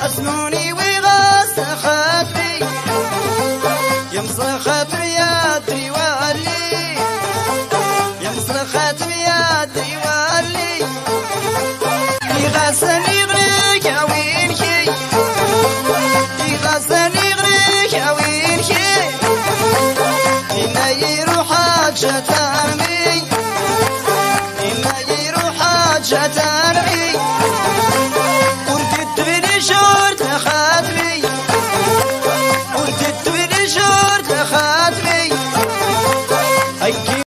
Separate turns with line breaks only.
اسنوني وغاس خاطري يمسخ خاطري يا دري والي يمسخ خاطري يا دري والي يغسني غريك يا وينكي يغسني غريك يا وينكي إنا يروح حاجة تامي إنا يروح حاجة